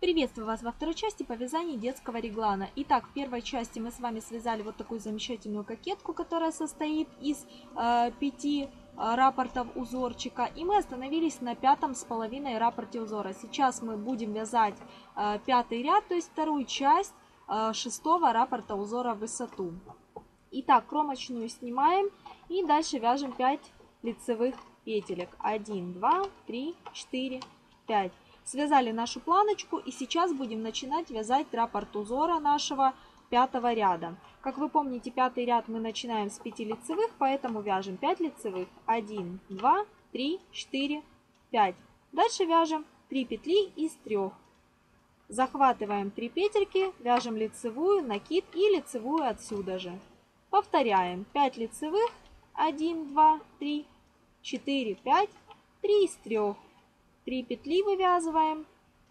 Приветствую вас во второй части по вязанию детского реглана. Итак, в первой части мы с вами связали вот такую замечательную кокетку, которая состоит из 5 раппортов узорчика. И мы остановились на 5,5 раппорте узора. Сейчас мы будем вязать 5-й ряд, то есть вторую часть 6-го раппорта узора в высоту. Итак, кромочную снимаем и дальше вяжем 5 лицевых петелек. 1, 2, 3, 4, 5. Связали нашу планочку и сейчас будем начинать вязать раппорт узора нашего 5-го ряда. Как вы помните, 5-й ряд мы начинаем с 5 лицевых, поэтому вяжем 5 лицевых. 1, 2, 3, 4, 5. Дальше вяжем 3 петли из 3. Захватываем 3 петельки, вяжем лицевую, накид и лицевую отсюда же. Повторяем 5 лицевых, 1, 2, 3, 4, 5, 3 из 3. 3 петли вывязываем,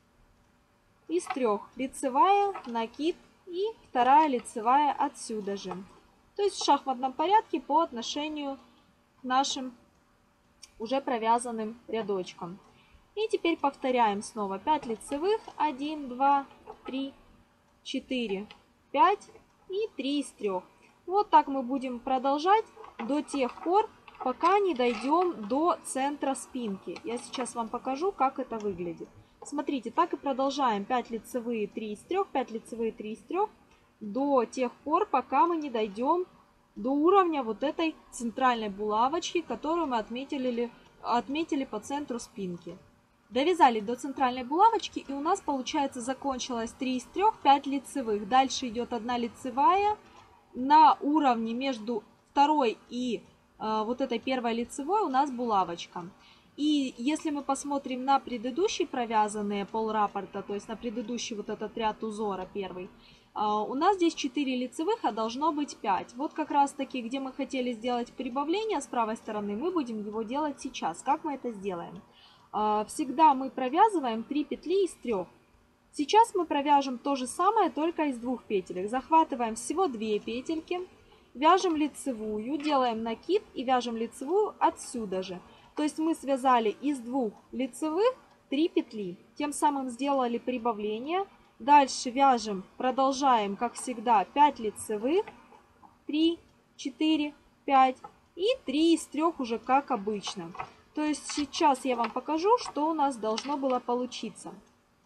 из 3 лицевая, накид и 2 лицевая отсюда же. То есть в шахматном порядке по отношению к нашим уже провязанным рядочкам. И теперь повторяем снова 5 лицевых, 1, 2, 3, 4, 5 и 3 из 3. Вот так мы будем продолжать до тех пор, пока не дойдем до центра спинки. Я сейчас вам покажу, как это выглядит. Смотрите, так и продолжаем. 5 лицевые, 3 из 3, 5 лицевые, 3 из 3, до тех пор, пока мы не дойдем до уровня вот этой центральной булавочки, которую мы отметили по центру спинки. Довязали до центральной булавочки, и у нас, получается, закончилось 3 из 3, 5 лицевых. Дальше идет 1 лицевая на уровне между второй и вот этой первой лицевой у нас булавочка. И если мы посмотрим на предыдущие провязанные полраппорта, то есть на предыдущий вот этот ряд узора первый, у нас здесь 4 лицевых, а должно быть 5. Вот как раз таки, где мы хотели сделать прибавление с правой стороны, мы будем его делать сейчас. Как мы это сделаем? Всегда мы провязываем 3 петли из 3. Сейчас мы провяжем то же самое, только из 2 петелек. Захватываем всего 2 петельки. Вяжем лицевую, делаем накид и вяжем лицевую отсюда же. То есть мы связали из 2 лицевых 3 петли. Тем самым сделали прибавление. Дальше вяжем, продолжаем, как всегда, 5 лицевых, 3, 4, 5 и 3 из 3 уже как обычно. То есть сейчас я вам покажу, что у нас должно было получиться.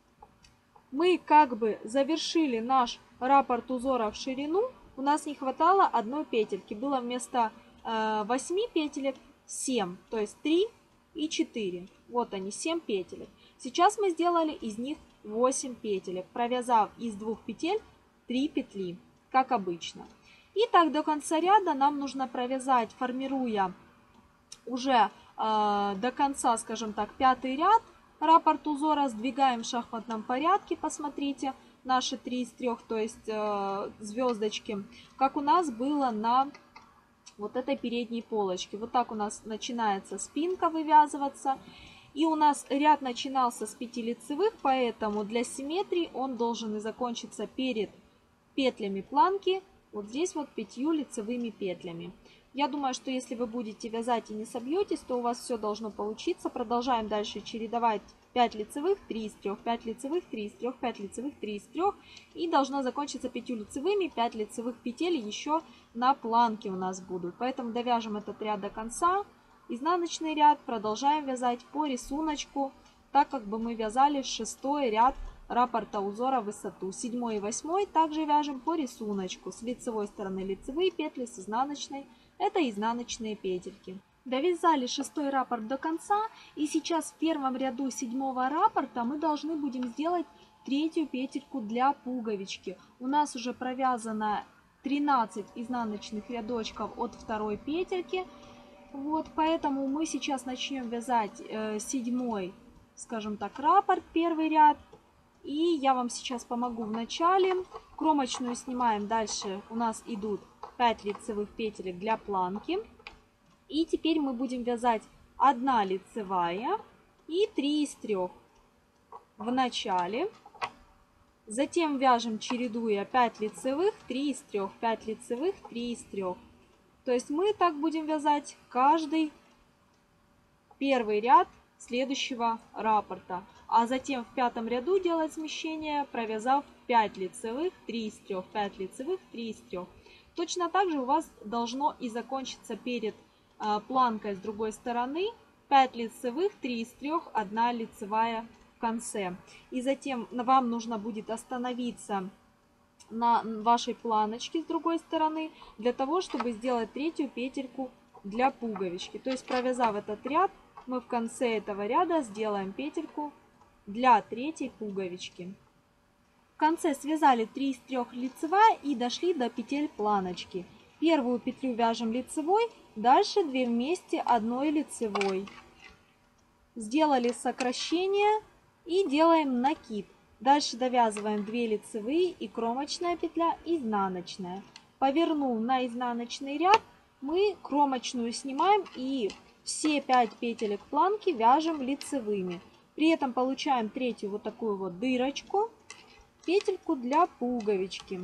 Мы как бы завершили наш раппорт узора в ширину. У нас не хватало 1 петельки. Было вместо 8 петелек 7. То есть 3 и 4. Вот они, 7 петелек. Сейчас мы сделали из них 8 петелек, провязав из 2 петель 3 петли, как обычно. И так до конца ряда нам нужно провязать, формируя уже до конца, скажем так, 5-й ряд. Раппорт узора сдвигаем в шахматном порядке, посмотрите. Наши 3 из 3, то есть звездочки, как у нас было на вот этой передней полочке. Вот так у нас начинается спинка вывязываться. И у нас ряд начинался с 5 лицевых, поэтому для симметрии он должен и закончиться перед петлями планки, вот здесь вот 5 лицевыми петлями. Я думаю, что если вы будете вязать и не собьетесь, то у вас все должно получиться. Продолжаем дальше чередовать 5 лицевых, 3 из 3, 5 лицевых, 3 из 3, 5 лицевых, 3 из 3. И должно закончиться 5 лицевыми, 5 лицевых петель еще на планке у нас будут. Поэтому довяжем этот ряд до конца. Изнаночный ряд продолжаем вязать по рисунку, так как бы мы вязали 6-й ряд раппорта узора в высоту. 7 и 8 также вяжем по рисунку. С лицевой стороны лицевые петли, с изнаночной это изнаночные петельки. Довязали 6-й раппорт до конца, и сейчас в первом ряду 7-го раппорта мы должны будем сделать 3-ю петельку для пуговички. У нас уже провязано 13 изнаночных рядочков от 2-й петельки. Вот, поэтому мы сейчас начнем вязать 7-й, скажем так, раппорт, 1-й ряд. И я вам сейчас помогу в начале. Кромочную снимаем, дальше у нас идут 5 лицевых петелек для планки. И теперь мы будем вязать 1 лицевая и 3 из 3 в начале. Затем вяжем, чередуя 5 лицевых, 3 из 3, 5 лицевых, 3 из 3. То есть мы так будем вязать каждый первый ряд следующего раппорта. А затем в пятом ряду делать смещение, провязав 5 лицевых, 3 из 3, 5 лицевых, 3 из 3. Точно так же у вас должно и закончиться перед планкой с другой стороны 5 лицевых, 3 из 3, 1 лицевая в конце. И затем вам нужно будет остановиться на вашей планочке с другой стороны для того, чтобы сделать третью петельку для пуговички. То есть, провязав этот ряд, мы в конце этого ряда сделаем петельку для третьей пуговички. В конце связали 3 из 3 лицевая и дошли до петель планочки. Первую петлю вяжем лицевой, дальше 2 вместе одной лицевой. Сделали сокращение и делаем накид. Дальше довязываем 2 лицевые и кромочная петля, изнаночная. Повернув на изнаночный ряд, мы кромочную снимаем и все 5 петелек планки вяжем лицевыми. При этом получаем третью вот такую вот дырочку, петельку для пуговички.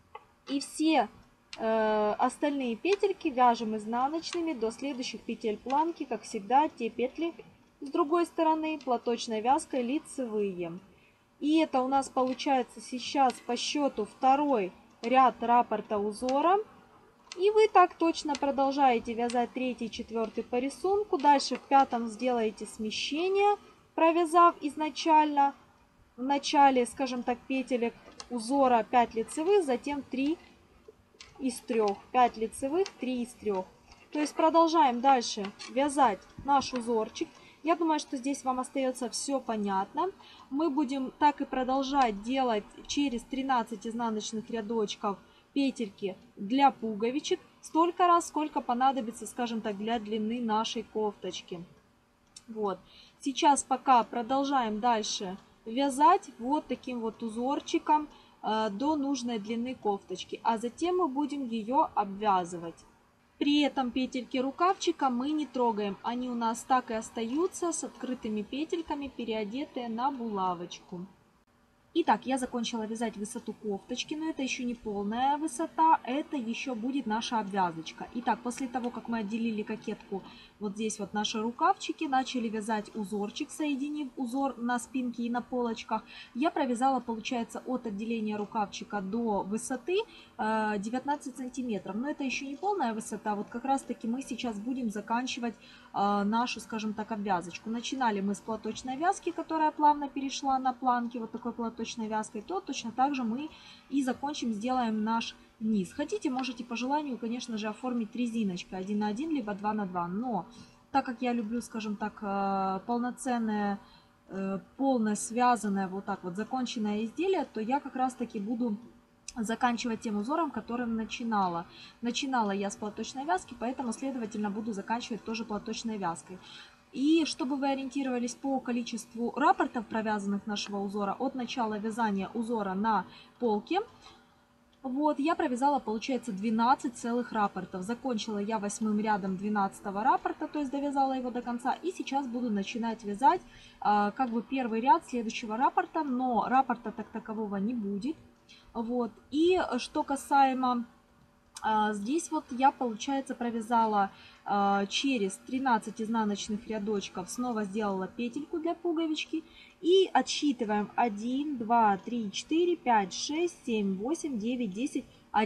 И все остальные петельки вяжем изнаночными до следующих петель планки, как всегда, те петли с другой стороны платочной вязкой лицевые. И это у нас получается сейчас по счету второй ряд раппорта узора. И вы так точно продолжаете вязать третий, четвертый по рисунку. Дальше в пятом сделаете смещение, провязав изначально в начале, скажем так, петелек узора 5 лицевых, затем 3 из 3. 5 лицевых, 3 из 3. То есть продолжаем дальше вязать наш узорчик. Я думаю, что здесь вам остается все понятно. Мы будем так и продолжать делать через 13 изнаночных рядочков петельки для пуговичек столько раз, сколько понадобится, скажем так, для длины нашей кофточки. Вот. Сейчас пока продолжаем дальше вязать вот таким вот узорчиком до нужной длины кофточки, а затем мы будем ее обвязывать. При этом петельки рукавчика мы не трогаем, они у нас так и остаются с открытыми петельками, переодетые на булавочку. Итак, я закончила вязать высоту кофточки, но это еще не полная высота, это еще будет наша обвязочка. Итак, после того, как мы отделили кокетку, вот здесь вот наши рукавчики, начали вязать узорчик, соединив узор на спинке и на полочках, я провязала, получается, от отделения рукавчика до высоты 19 сантиметров. Но это еще не полная высота, вот как раз таки мы сейчас будем заканчивать нашу, скажем так, обвязочку. Начинали мы с платочной вязки, которая плавно перешла на планки, вот такой платочной вязкой, то точно так же мы и закончим, сделаем наш низ. Хотите, можете по желанию, конечно же, оформить резиночкой 1 на 1, либо 2 на 2, но так как я люблю, скажем так, полноценное, полное связанное, вот так вот законченное изделие, то я как раз таки буду заканчивать тем узором, которым начинала. Начинала я с платочной вязки, поэтому, следовательно, буду заканчивать тоже платочной вязкой. И чтобы вы ориентировались по количеству раппортов, провязанных нашего узора, от начала вязания узора на полке, вот, я провязала, получается, 12 целых раппортов. Закончила я 8 рядом 12 раппорта, то есть довязала его до конца. И сейчас буду начинать вязать как бы первый ряд следующего раппорта, но раппорта так такового не будет. Вот. И что касаемо здесь вот я, получается, провязала через 13 изнаночных рядочков, снова сделала петельку для пуговички и отсчитываем 1, 2, 3, 4, 5, 6, 7, 8, 9, 10,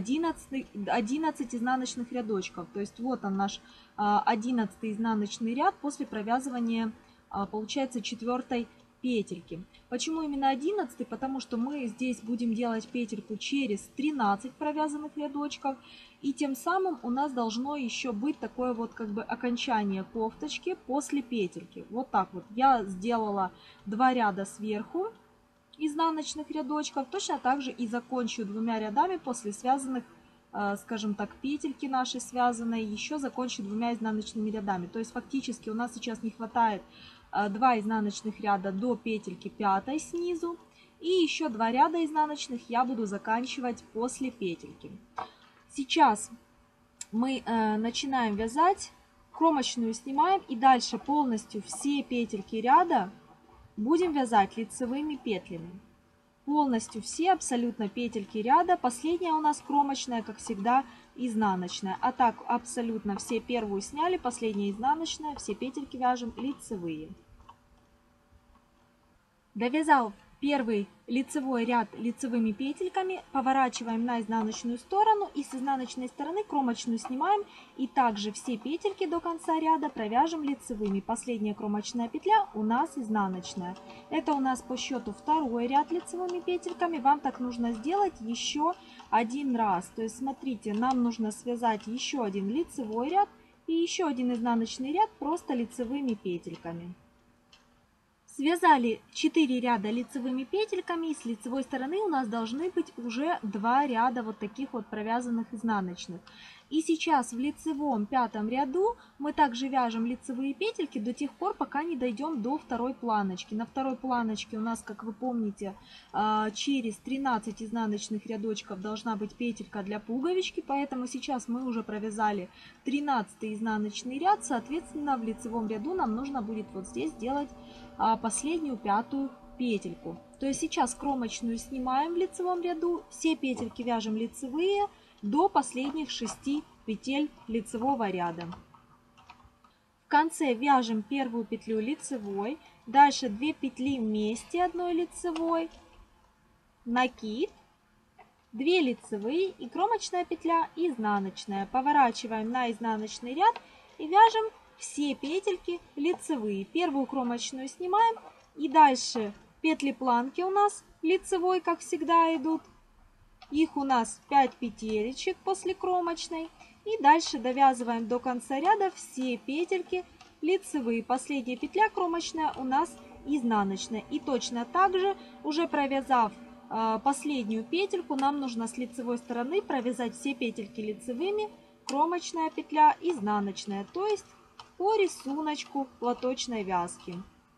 11 изнаночных рядочков. То есть вот он наш 11 изнаночный ряд после провязывания, получается, 4 петельки. Почему именно 11? Потому что мы здесь будем делать петельку через 13 провязанных рядочков. И тем самым у нас должно еще быть такое вот как бы окончание кофточки после петельки. Вот так вот. Я сделала 2 ряда сверху изнаночных рядочков. Точно так же и закончу 2 рядами после связанных, скажем так, петельки наши связанные. Еще закончу 2 изнаночными рядами. То есть фактически у нас сейчас не хватает 2 изнаночных ряда до петельки 5 снизу. И еще 2 ряда изнаночных я буду заканчивать после петельки. Сейчас мы начинаем вязать, кромочную снимаем и дальше полностью все петельки ряда будем вязать лицевыми петлями. Полностью все абсолютно петельки ряда. Последняя у нас кромочная, как всегда, изнаночная. А так абсолютно все первую сняли, последняя изнаночная, все петельки вяжем лицевые. Довязав первый лицевой ряд лицевыми петельками, поворачиваем на изнаночную сторону и с изнаночной стороны кромочную снимаем, и также все петельки до конца ряда провяжем лицевыми. Последняя кромочная петля у нас изнаночная. Это у нас по счету второй ряд лицевыми петельками. Вам так нужно сделать еще один раз. То есть смотрите, нам нужно связать еще один лицевой ряд и еще один изнаночный ряд просто лицевыми петельками. Связали 4 ряда лицевыми петельками, и с лицевой стороны у нас должны быть уже 2 ряда вот таких вот провязанных изнаночных. И сейчас в лицевом пятом ряду мы также вяжем лицевые петельки до тех пор, пока не дойдем до второй планочки. На второй планочке у нас, как вы помните, через 13 изнаночных рядочков должна быть петелька для пуговички, поэтому сейчас мы уже провязали 13 изнаночный ряд, соответственно в лицевом ряду нам нужно будет вот здесь сделать последнюю пятую петельку. То есть сейчас кромочную снимаем в лицевом ряду, все петельки вяжем лицевые до последних 6 петель лицевого ряда. В конце вяжем первую петлю лицевой, дальше 2 петли вместе одной лицевой, накид, 2 лицевые и кромочная петля изнаночная. Поворачиваем на изнаночный ряд и вяжем все петельки лицевые. Первую кромочную снимаем, и дальше петли планки у нас лицевой, как всегда, идут. Их у нас 5 петелечек после кромочной. И дальше довязываем до конца ряда все петельки лицевые. Последняя петля кромочная у нас изнаночная. И точно так же, уже провязав последнюю петельку, нам нужно с лицевой стороны провязать все петельки лицевыми, кромочная петля, изнаночная. То есть по рисунку платочной вязки.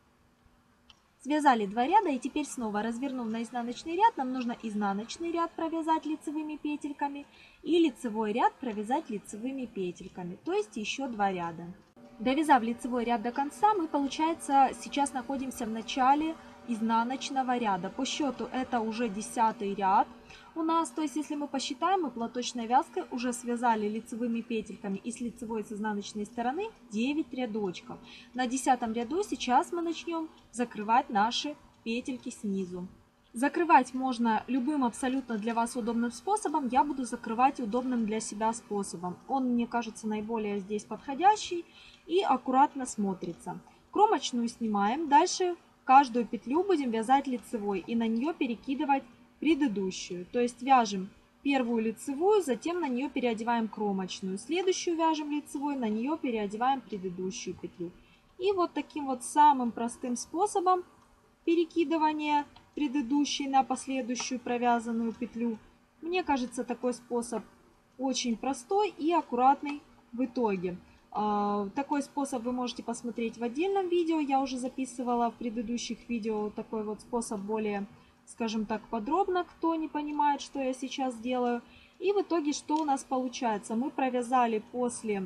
Связали 2 ряда, и теперь снова, развернув на изнаночный ряд, нам нужно изнаночный ряд провязать лицевыми петельками и лицевой ряд провязать лицевыми петельками, то есть еще 2 ряда. Довязав лицевой ряд до конца, мы, получается, сейчас находимся в начале изнаночного ряда. По счету это уже 10-й ряд у нас, то есть если мы посчитаем, мы платочной вязкой уже связали лицевыми петельками и с лицевой и с изнаночной стороны 9 рядочков. На 10 ряду сейчас мы начнем закрывать наши петельки снизу. Закрывать можно любым абсолютно для вас удобным способом. Я буду закрывать удобным для себя способом. Он, мне кажется, наиболее здесь подходящий и аккуратно смотрится. Кромочную снимаем. Дальше каждую петлю будем вязать лицевой и на нее перекидывать предыдущую. То есть вяжем первую лицевую, затем на нее переодеваем кромочную. Следующую вяжем лицевой, на нее переодеваем предыдущую петлю. И вот таким вот самым простым способом перекидывания предыдущей на последующую провязанную петлю. Мне кажется, такой способ очень простой и аккуратный в итоге. Такой способ вы можете посмотреть в отдельном видео. Я уже записывала в предыдущих видео такой вот способ более, скажем так, подробно, кто не понимает, что я сейчас делаю. И в итоге что у нас получается? Мы провязали после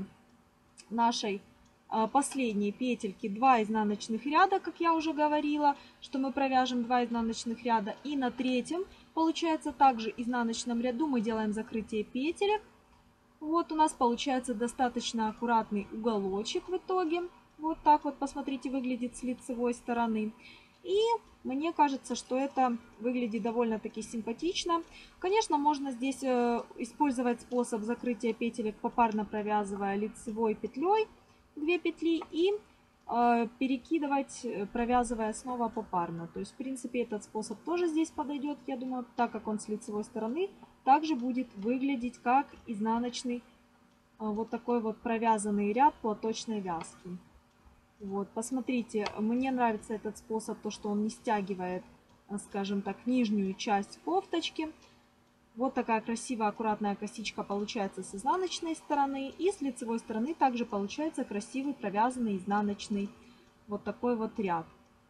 нашей последней петельки 2 изнаночных ряда, как я уже говорила, что мы провяжем 2 изнаночных ряда. И на третьем, получается, также изнаночном ряду мы делаем закрытие петелек. Вот у нас получается достаточно аккуратный уголочек в итоге. Вот так вот, посмотрите, выглядит с лицевой стороны. И мне кажется, что это выглядит довольно-таки симпатично. Конечно, можно здесь использовать способ закрытия петелек, попарно провязывая лицевой петлей 2 петли и перекидывать, провязывая снова попарно. То есть, в принципе, этот способ тоже здесь подойдет, я думаю, так как он с лицевой стороны также будет выглядеть как изнаночный вот такой вот провязанный ряд платочной вязки. Вот, посмотрите, мне нравится этот способ, то, что он не стягивает, скажем так, нижнюю часть кофточки. Вот такая красивая, аккуратная косичка получается с изнаночной стороны. И с лицевой стороны также получается красивый провязанный изнаночный вот такой вот ряд.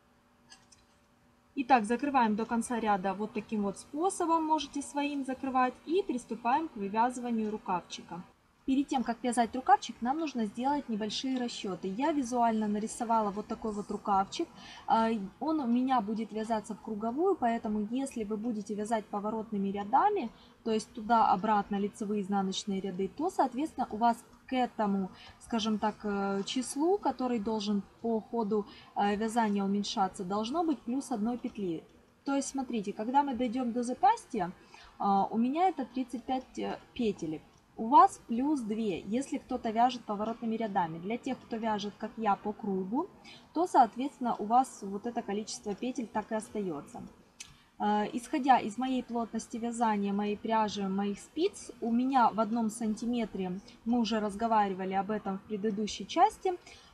Итак, закрываем до конца ряда вот таким вот способом, можете своим закрывать. И приступаем к вывязыванию рукавчика. Перед тем, как вязать рукавчик, нам нужно сделать небольшие расчеты. Я визуально нарисовала вот такой вот рукавчик. Он у меня будет вязаться в круговую, поэтому если вы будете вязать поворотными рядами, то есть туда-обратно лицевые изнаночные ряды, то, соответственно, у вас к этому, скажем так, числу, который должен по ходу вязания уменьшаться, должно быть плюс 1 петли. То есть, смотрите, когда мы дойдем до запястья, у меня это 35 петель. У вас плюс 2, если кто-то вяжет поворотными рядами. Для тех, кто вяжет, как я, по кругу, то, соответственно, у вас вот это количество петель так и остается. Исходя из моей плотности вязания, моей пряжи, моих спиц, у меня в 1 сантиметре, мы уже разговаривали об этом в предыдущей части,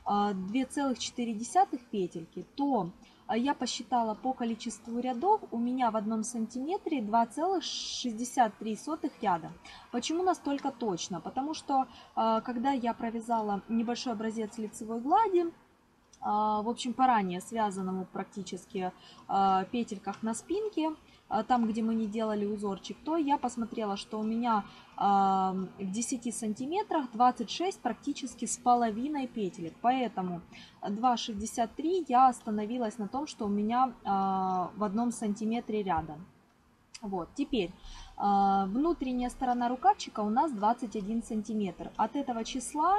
2,4 петельки, то я посчитала по количеству рядов, у меня в 1 сантиметре 2,63 ряда. Почему настолько точно? Потому что когда я провязала небольшой образец лицевой глади, в общем, по ранее связанному практически петельках на спинке, там, где мы не делали узорчик, то я посмотрела, что у меня в 10 сантиметрах 26 практически с половиной петелек. Поэтому 2,63 я остановилась на том, что у меня в 1 сантиметре ряда. Вот, теперь внутренняя сторона рукавчика у нас 21 сантиметр. От этого числа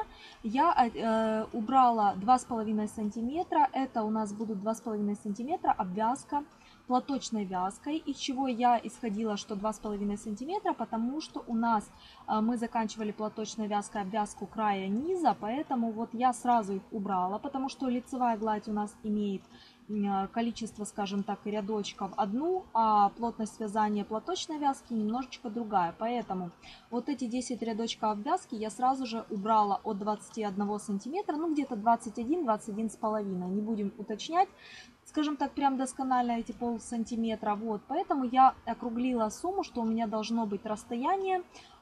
я убрала 2,5 сантиметра. Это у нас будут 2,5 сантиметра обвязка платочной вязкой. Из чего я исходила, что 2,5 сантиметра, потому что у нас мы заканчивали платочной вязкой обвязку края низа, поэтому вот я сразу их убрала, потому что лицевая гладь у нас имеет количество, скажем так, рядочков одну, а плотность вязания платочной вязки немножечко другая. Поэтому вот эти 10 рядочков обвязки я сразу же убрала от 21 сантиметра, ну где-то 21-21,5, не будем уточнять, скажем так, прям досконально эти полсантиметра. Вот, поэтому я округлила сумму, что у меня должно быть расстояние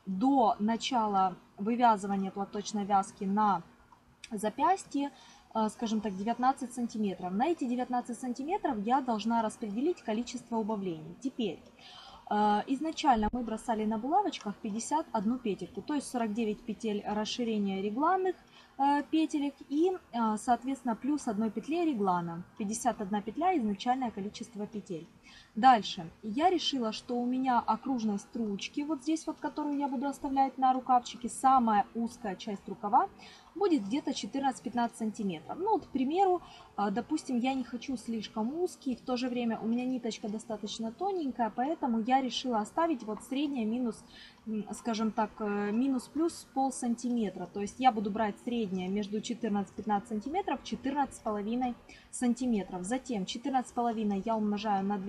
до начала вывязывания платочной вязки на запястье, скажем так, 19 сантиметров. На эти 19 сантиметров я должна распределить количество убавлений. Теперь, изначально мы бросали на булавочках 51 петельку, то есть 49 петель расширения регланных петелек и, соответственно, плюс 1 петле реглана. 51 петля изначальное количество петель. Дальше я решила, что у меня окружность ручки, вот здесь вот, которую я буду оставлять на рукавчике, самая узкая часть рукава будет где-то 14-15 сантиметров. Ну вот, к примеру, допустим, я не хочу слишком узкий, в то же время у меня ниточка достаточно тоненькая, поэтому я решила оставить вот средняя минус, скажем так, минус-плюс полсантиметра. То есть я буду брать среднее между 14-15 сантиметров, 14,5 сантиметров. Затем 14,5 я умножаю на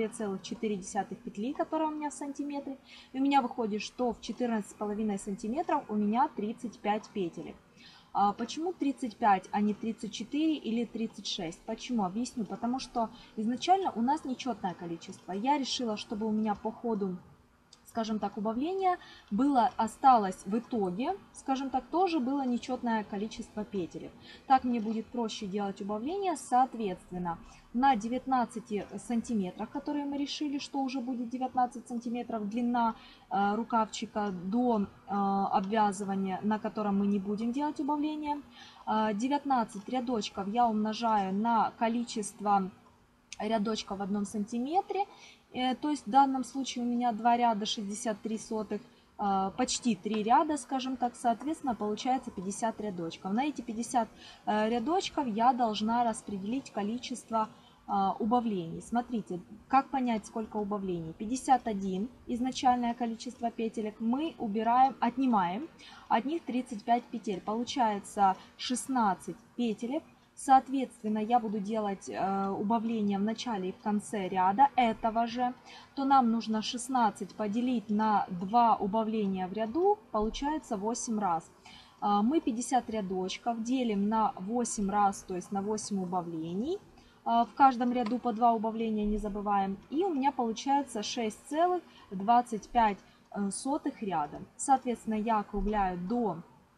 2,4 петли, которая у меня в сантиметре. И у меня выходит, что в 14,5 сантиметров у меня 35 петелек. Почему 35, а не 34 или 36? Почему? Объясню. Потому что изначально у нас нечетное количество. Я решила, чтобы у меня по ходу, скажем так, убавления осталось в итоге, скажем так, тоже было нечетное количество петель. Так мне будет проще делать убавления. Соответственно, на 19 сантиметрах, которые мы решили, что уже будет 19 сантиметров длина рукавчика до обвязывания, на котором мы не будем делать убавления, 19 рядочков я умножаю на количество рядочков в 1 сантиметре. То есть в данном случае у меня 2 ряда 63 сотых, почти 3 ряда, скажем так, соответственно, получается 50 рядочков. На эти 50 рядочков я должна распределить количество убавлений. Смотрите, как понять, сколько убавлений. 51 изначальное количество петелек мы отнимаем, от них 35 петель. Получается 16 петелек. Соответственно, я буду делать убавление в начале и в конце ряда этого же, то нам нужно 16 поделить на 2 убавления в ряду, получается 8 раз. Мы 50 рядочков делим на 8 раз, то есть на 8 убавлений. В каждом ряду по 2 убавления не забываем. И у меня получается 6,25 ряда. Соответственно, я округляю до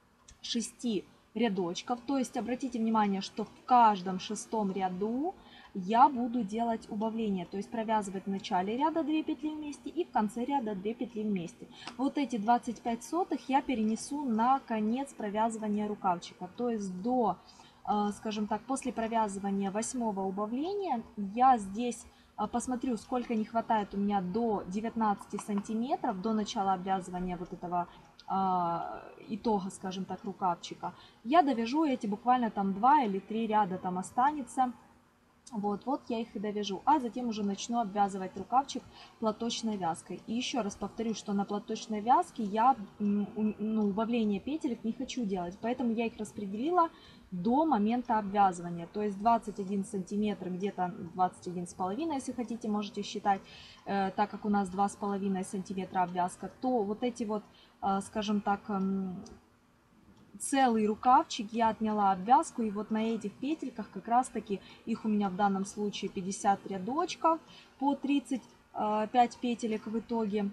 6 рядочков. То есть обратите внимание, что в каждом 6-м ряду я буду делать убавление. То есть провязывать в начале ряда 2 петли вместе и в конце ряда 2 петли вместе. Вот эти 25 сотых я перенесу на конец провязывания рукавчика. То есть до, скажем так, после провязывания 8-го убавления я здесь посмотрю, сколько не хватает у меня до 19 сантиметров, до начала обвязывания вот этого итога, скажем так, рукавчика, я довяжу эти буквально там 2 или 3 ряда там останется. Вот я их и довяжу, а затем уже начну обвязывать рукавчик платочной вязкой. И еще раз повторю, что на платочной вязке я убавление петелек не хочу делать, поэтому я их распределила до момента обвязывания. То есть 21 сантиметр, где-то 21,5, если хотите, можете считать, так как у нас 2,5 сантиметра обвязка, то вот эти вот, скажем так, целый рукавчик я отняла обвязку, и вот на этих петельках как раз таки, их у меня в данном случае 50 рядочков по 35 петелек в итоге.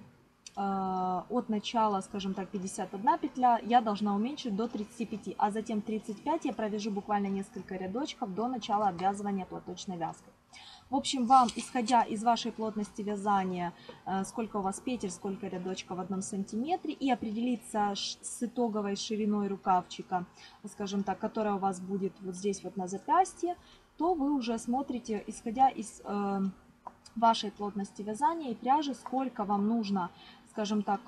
От начала, скажем так, 51 петля я должна уменьшить до 35, а затем 35 я провяжу буквально несколько рядочков до начала обвязывания платочной вязкой. В общем, вам, исходя из вашей плотности вязания, сколько у вас петель, сколько рядочков в 1 сантиметре, и определиться с итоговой шириной рукавчика, скажем так, которая у вас будет вот здесь вот на запястье, то вы уже смотрите, исходя из вашей плотности вязания и пряжи, сколько вам нужно, скажем так,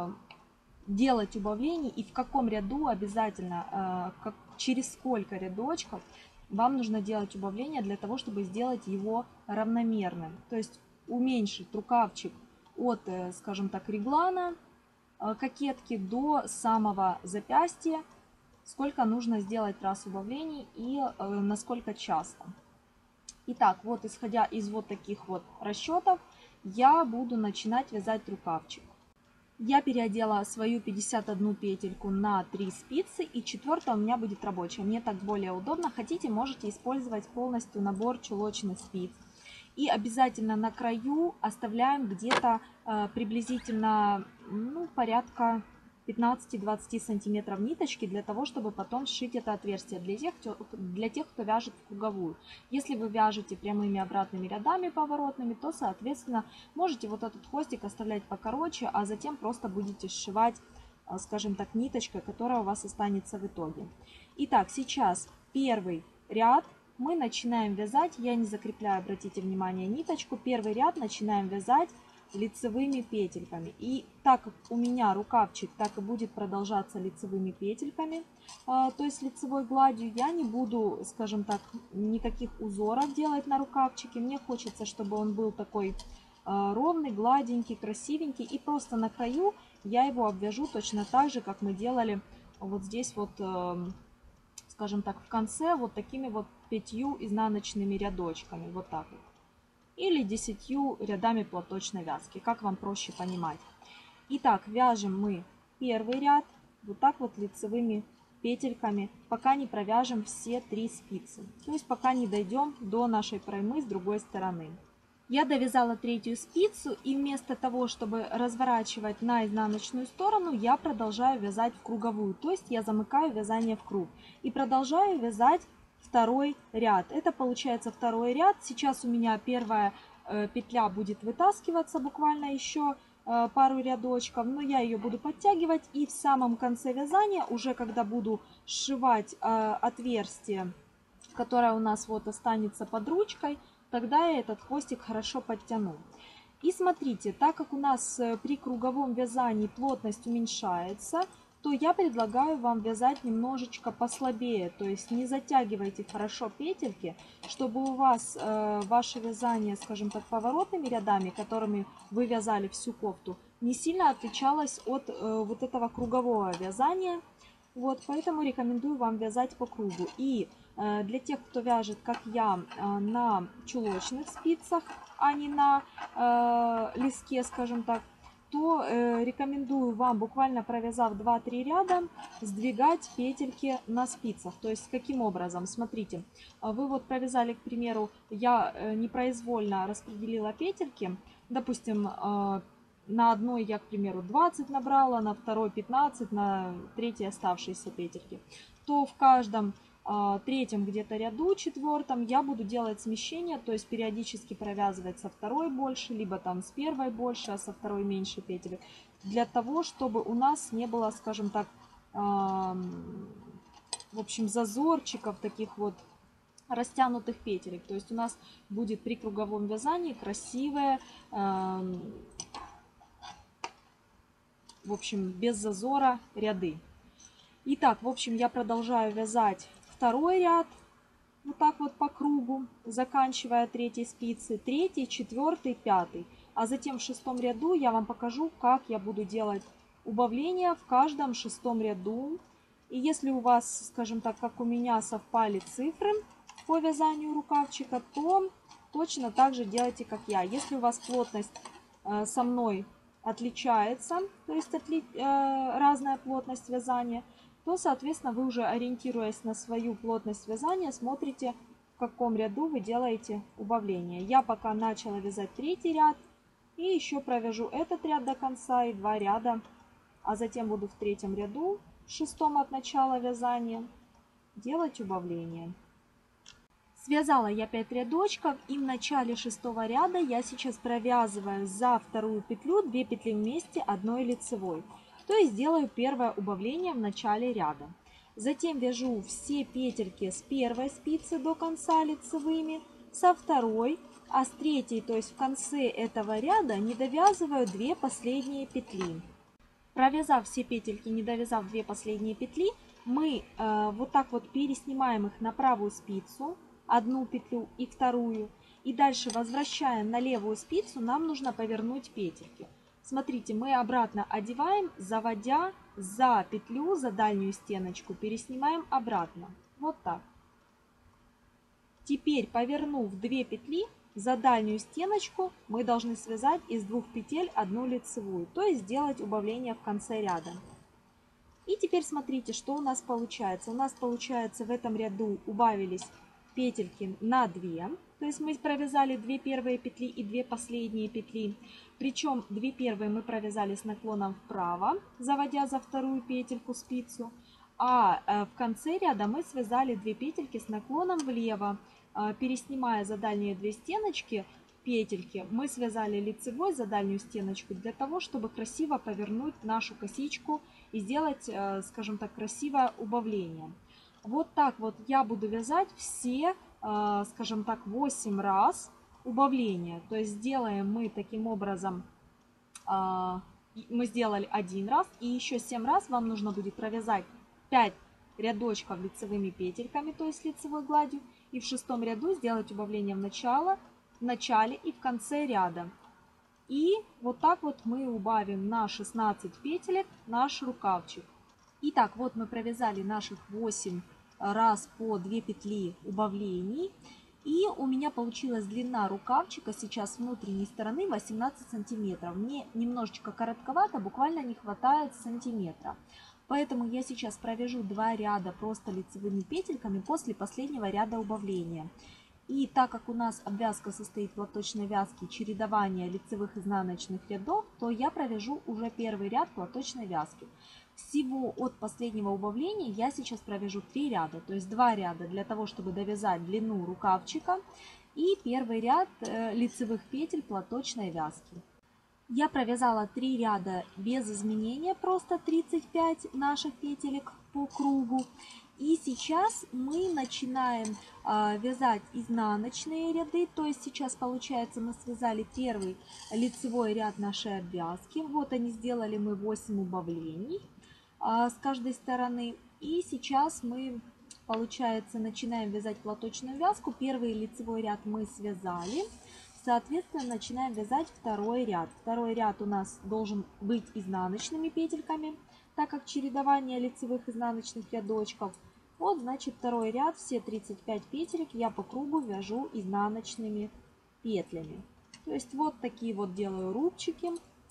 делать убавлений и в каком ряду обязательно, через сколько рядочков вам нужно делать убавление для того, чтобы сделать его равномерным. То есть уменьшить рукавчик от, скажем так, реглана кокетки до самого запястья, сколько нужно сделать раз убавлений и насколько часто. Итак, вот исходя из вот таких вот расчетов, я буду начинать вязать рукавчик. Я переодела свою 51 петельку на 3 спицы, и 4 у меня будет рабочая. Мне так более удобно. Хотите, можете использовать полностью набор чулочных спиц. И обязательно на краю оставляем где-то приблизительно порядка 15-20 сантиметров ниточки для того, чтобы потом сшить это отверстие для тех, кто вяжет в круговую. Если вы вяжете прямыми обратными рядами поворотными, то, соответственно, можете вот этот хвостик оставлять покороче, а затем просто будете сшивать, скажем так, ниточкой, которая у вас останется в итоге. Итак, сейчас первый ряд мы начинаем вязать. Я не закрепляю, обратите внимание, ниточку. Первый ряд начинаем вязать лицевыми петельками. И так как у меня рукавчик так и будет продолжаться лицевыми петельками, то есть лицевой гладью, я не буду, скажем так, никаких узоров делать на рукавчике. Мне хочется, чтобы он был такой ровный, гладенький, красивенький. И просто на краю я его обвяжу точно так же, как мы делали вот здесь вот, скажем так, в конце вот такими вот 5 изнаночными рядочками. Вот так вот. Или 10 рядами платочной вязки, как вам проще понимать. Итак, вяжем мы первый ряд вот так вот лицевыми петельками, пока не провяжем все 3 спицы. То есть пока не дойдем до нашей проймы с другой стороны. Я довязала 3-ю спицу, и вместо того, чтобы разворачивать на изнаночную сторону, я продолжаю вязать в круговую. То есть я замыкаю вязание в круг. И продолжаю вязать второй ряд. Это получается второй ряд. Сейчас у меня первая петля будет вытаскиваться буквально еще пару рядочков, но я ее буду подтягивать, и в самом конце вязания, уже когда буду сшивать отверстие, которое у нас вот останется под ручкой, тогда я этот хвостик хорошо подтяну. И смотрите, так как у нас при круговом вязании плотность уменьшается, то я предлагаю вам вязать немножечко послабее, то есть не затягивайте хорошо петельки, чтобы у вас ваше вязание, скажем так, поворотными рядами, которыми вы вязали всю кофту, не сильно отличалось от вот этого кругового вязания. Вот, поэтому рекомендую вам вязать по кругу. И для тех, кто вяжет, как я, на чулочных спицах, а не на лиске, скажем так, то рекомендую вам, буквально провязав 2-3 ряда, сдвигать петельки на спицах. То есть каким образом? Смотрите, вы вот провязали, к примеру, я непроизвольно распределила петельки, допустим, на одной я, к примеру, 20 набрала, на второй 15, на третьей оставшиеся петельки, то в каждом третьем где-то ряду, четвертом я буду делать смещение, то есть периодически провязывать со второй больше, либо там с первой больше, а со второй меньше петелек, для того, чтобы у нас не было, скажем так, в общем, зазорчиков, таких вот растянутых петелек. То есть у нас будет при круговом вязании красивое в общем, без зазора ряды. Итак, в общем, я продолжаю вязать второй ряд. Вот так вот по кругу, заканчивая третьей спицы, третий, четвертый, пятый. А затем в шестом ряду я вам покажу, как я буду делать убавления в каждом шестом ряду. И если у вас, скажем так, как у меня, совпали цифры по вязанию рукавчика, то точно так же делайте, как я. Если у вас плотность со мной отличается, то есть разная плотность вязания, то, соответственно, вы уже, ориентируясь на свою плотность вязания, смотрите, в каком ряду вы делаете убавление. Я пока начала вязать третий ряд, и еще провяжу этот ряд до конца и 2 ряда, а затем буду в третьем ряду, в шестом от начала вязания, делать убавление. Связала я 5 рядочков, и в начале шестого ряда я сейчас провязываю за вторую петлю 2 петли вместе одной лицевой. То есть делаю первое убавление в начале ряда. Затем вяжу все петельки с первой спицы до конца лицевыми, со второй, а с третьей, то есть в конце этого ряда, не довязываю 2 последние петли. Провязав все петельки, не довязав 2 последние петли, мы вот так вот переснимаем их на правую спицу, одну петлю и вторую, и дальше возвращаем на левую спицу, нам нужно повернуть петельки. Смотрите, мы обратно одеваем, заводя за петлю, за дальнюю стеночку, переснимаем обратно. Вот так. Теперь, повернув 2 петли, за дальнюю стеночку мы должны связать из 2 петель одну лицевую, то есть сделать убавление в конце ряда. И теперь смотрите, что у нас получается. У нас получается в этом ряду убавились петельки на 2. То есть мы провязали 2 первые петли и 2 последние петли. Причем 2 первые мы провязали с наклоном вправо, заводя за вторую петельку спицу. А в конце ряда мы связали 2 петельки с наклоном влево. Переснимая за дальние 2 стеночки петельки, мы связали лицевой за дальнюю стеночку для того, чтобы красиво повернуть нашу косичку и сделать, скажем так, красивое убавление. Вот так вот я буду вязать все, скажем так, 8 раз убавления. То есть сделаем мы таким образом, мы сделали 1 раз, и еще 7 раз вам нужно будет провязать 5 рядочков лицевыми петельками, то есть лицевой гладью, и в шестом ряду сделать убавление в начале и в конце ряда. И вот так вот мы убавим на 16 петелек наш рукавчик. Итак, вот мы провязали наших 8 раз по 2 петли убавлений. И у меня получилась длина рукавчика сейчас с внутренней стороны 18 сантиметров. Мне немножечко коротковато, буквально не хватает сантиметра. Поэтому я сейчас провяжу 2 ряда просто лицевыми петельками после последнего ряда убавления. И так как у нас обвязка состоит в платочной вязке чередования лицевых и изнаночных рядов, то я провяжу уже первый ряд платочной вязки. Всего от последнего убавления я сейчас провяжу 3 ряда, то есть 2 ряда для того, чтобы довязать длину рукавчика, и первый ряд лицевых петель платочной вязки. Я провязала 3 ряда без изменения, просто 35 наших петелек по кругу. И сейчас мы начинаем вязать изнаночные ряды. То есть сейчас получается мы связали первый лицевой ряд нашей обвязки. Вот они, сделали мы 8 убавлений с каждой стороны. И сейчас мы, получается, начинаем вязать платочную вязку. Первый лицевой ряд мы связали. Соответственно, начинаем вязать второй ряд. Второй ряд у нас должен быть изнаночными петельками, так как чередование лицевых изнаночных рядочков. Вот, значит, второй ряд, все 35 петелек я по кругу вяжу изнаночными петлями. То есть вот такие вот делаю рубчики.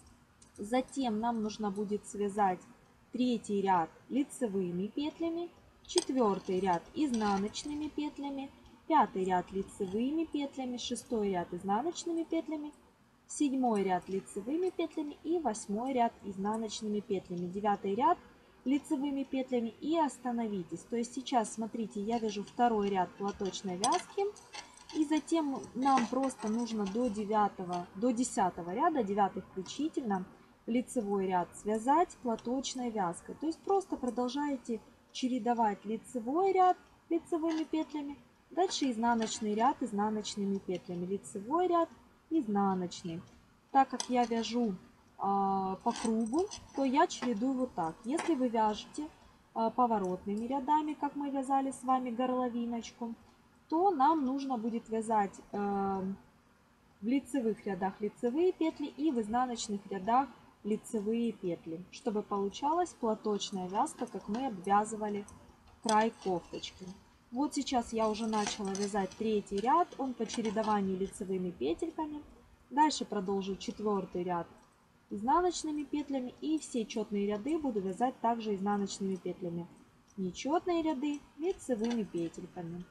Затем нам нужно будет связать третий ряд лицевыми петлями, четвертый ряд изнаночными петлями, пятый ряд лицевыми петлями, шестой ряд изнаночными петлями, седьмой ряд лицевыми петлями и восьмой ряд изнаночными петлями, девятый ряд лицевыми петлями и остановитесь. То есть сейчас, смотрите, я вяжу второй ряд платочной вязки, и затем нам просто нужно до 10 ряда, 9 включительно, лицевой ряд связать платочной вязкой. То есть просто продолжаете чередовать лицевой ряд лицевыми петлями, дальше изнаночный ряд изнаночными петлями, лицевой ряд, изнаночный. Так как я вяжу по кругу, то я чередую вот так. Если вы вяжете поворотными рядами, как мы вязали с вами горловиночку, то нам нужно будет вязать в лицевых рядах лицевые петли и в изнаночных рядах лицевые петли, чтобы получалась платочная вязка, как мы обвязывали край кофточки. Вот сейчас я уже начала вязать третий ряд, он по чередованию лицевыми петельками. Дальше продолжу четвертый ряд изнаночными петлями и все четные ряды буду вязать также изнаночными петлями. Нечетные ряды лицевыми петельками.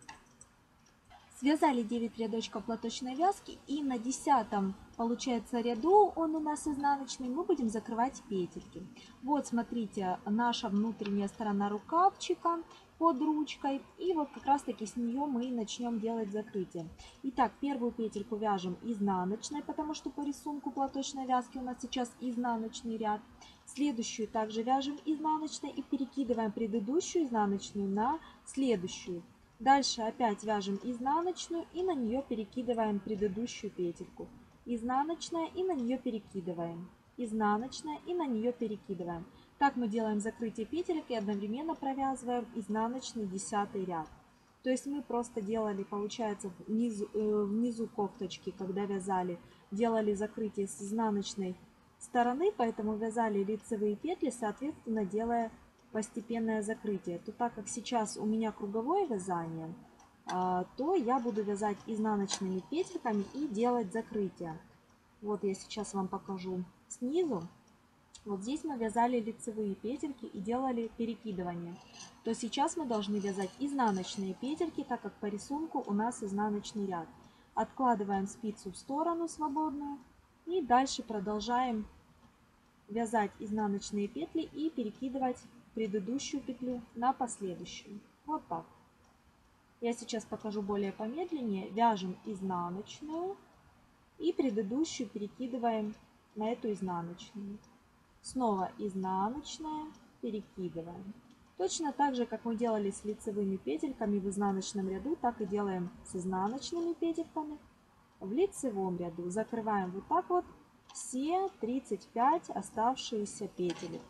Связали 9 рядочков платочной вязки и на 10 получается ряду, он у нас изнаночный, мы будем закрывать петельки. Вот смотрите, наша внутренняя сторона рукавчика под ручкой, и вот как раз таки с нее мы и начнем делать закрытие. Итак, первую петельку вяжем изнаночной, потому что по рисунку платочной вязки у нас сейчас изнаночный ряд. Следующую также вяжем изнаночной и перекидываем предыдущую изнаночную на следующую. Дальше опять вяжем изнаночную и на нее перекидываем предыдущую петельку. Изнаночная и на нее перекидываем. Изнаночная и на нее перекидываем. Так мы делаем закрытие петелек и одновременно провязываем изнаночный 10 ряд. То есть мы просто делали, получается, внизу кофточки, когда вязали, делали закрытие с изнаночной стороны, поэтому вязали лицевые петли, соответственно, делая постепенное закрытие. То так как сейчас у меня круговое вязание, то я буду вязать изнаночными петельками и делать закрытие. Вот я сейчас вам покажу снизу. Вот здесь мы вязали лицевые петельки и делали перекидывание. То сейчас мы должны вязать изнаночные петельки, так как по рисунку у нас изнаночный ряд. Откладываем спицу в сторону свободную и дальше продолжаем вязать изнаночные петли и перекидывать предыдущую петлю на последующую. Вот так. Я сейчас покажу более помедленнее. Вяжем изнаночную и предыдущую перекидываем на эту изнаночную. Снова изнаночная, перекидываем. Точно так же, как мы делали с лицевыми петельками в изнаночном ряду, так и делаем с изнаночными петельками в лицевом ряду. Закрываем вот так вот все 35 оставшиеся петель.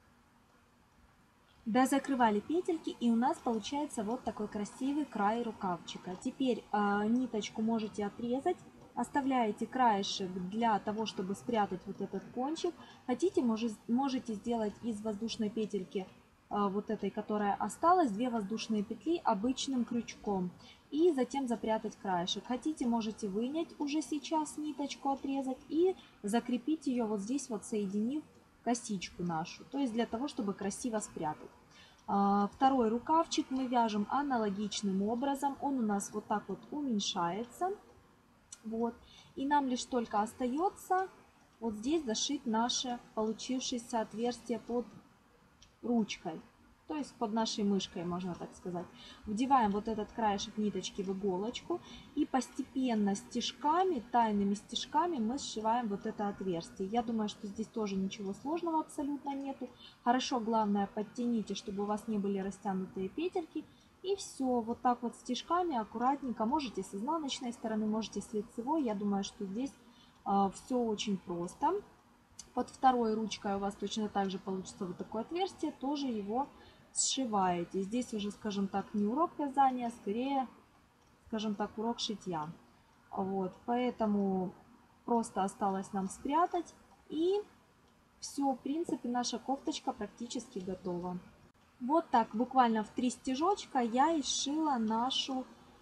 Дозакрывали петельки, и у нас получается вот такой красивый край рукавчика. Теперь ниточку можете отрезать, оставляете краешек для того, чтобы спрятать вот этот кончик. Хотите, можете сделать из воздушной петельки, вот этой, которая осталась, 2 воздушные петли обычным крючком. И затем запрятать краешек. Хотите, можете вынять уже сейчас ниточку, отрезать и закрепить ее вот здесь вот, соединив косичку нашу, то есть для того, чтобы красиво спрятать. Второй рукавчик мы вяжем аналогичным образом, он у нас вот так вот уменьшается, вот, и нам лишь только остается вот здесь зашить наше получившееся отверстие под ручкой, то есть под нашей мышкой, можно так сказать. Вдеваем вот этот краешек ниточки в иголочку и постепенно стежками, тайными стежками мы сшиваем вот это отверстие. Я думаю, что здесь тоже ничего сложного абсолютно нету. Хорошо, главное, подтяните, чтобы у вас не были растянутые петельки. И все, вот так вот стежками аккуратненько, можете с изнаночной стороны, можете с лицевой. Я думаю, что здесь все очень просто. Под второй ручкой у вас точно так же получится вот такое отверстие, тоже его сшиваете. Здесь уже, скажем так, не урок вязания, скорее, скажем так, урок шитья. Вот, поэтому просто осталось нам спрятать, и все, в принципе, наша кофточка практически готова. Вот так, буквально в 3 стежочка я и сшила нашу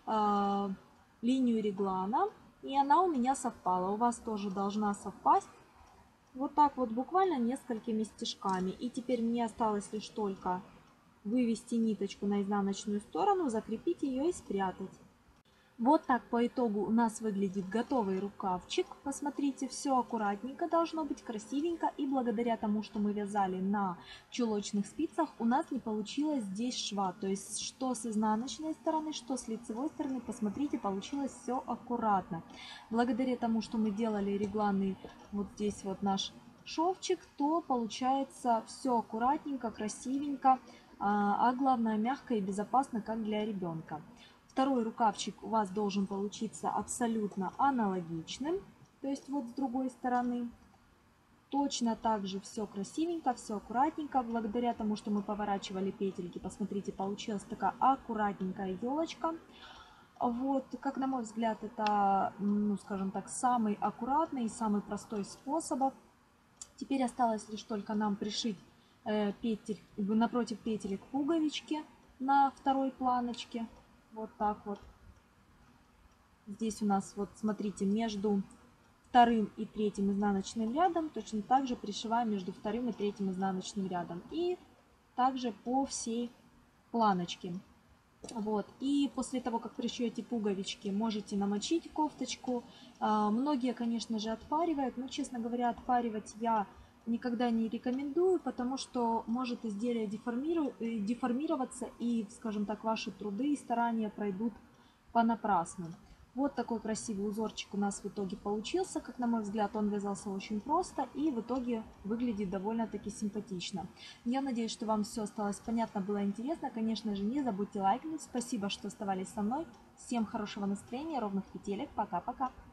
линию реглана, и она у меня совпала. У вас тоже должна совпасть. Вот так вот, буквально несколькими стежками. И теперь мне осталось лишь только вывести ниточку на изнаночную сторону, закрепить ее и спрятать. Вот так по итогу у нас выглядит готовый рукавчик. Посмотрите, все аккуратненько должно быть, красивенько. И благодаря тому, что мы вязали на чулочных спицах, у нас не получилось здесь шва. То есть что с изнаночной стороны, что с лицевой стороны, посмотрите, получилось все аккуратно. Благодаря тому, что мы делали регланный вот здесь вот наш шовчик, то получается все аккуратненько, красивенько, а главное мягко и безопасно, как для ребенка. Второй рукавчик у вас должен получиться абсолютно аналогичным, то есть вот с другой стороны. Точно так же все красивенько, все аккуратненько, благодаря тому, что мы поворачивали петельки. Посмотрите, получилась такая аккуратненькая елочка. Вот, как на мой взгляд, это, ну, скажем так, самый аккуратный и самый простой способ. Теперь осталось лишь только нам пришить петель, напротив петелек пуговички на второй планочке. Вот так вот. Здесь у нас, вот смотрите, между вторым и третьим изнаночным рядом точно так же пришиваем между вторым и третьим изнаночным рядом. И также по всей планочке. Вот. И после того, как пришьете пуговички, можете намочить кофточку. Многие, конечно же, отпаривают, но, честно говоря, отпаривать я никогда не рекомендую, потому что может изделие деформироваться и, скажем так, ваши труды и старания пройдут понапрасну. Вот такой красивый узорчик у нас в итоге получился. Как на мой взгляд, он вязался очень просто и в итоге выглядит довольно-таки симпатично. Я надеюсь, что вам все осталось понятно, было интересно. Конечно же, не забудьте лайкнуть. Спасибо, что оставались со мной. Всем хорошего настроения, ровных петелек. Пока-пока.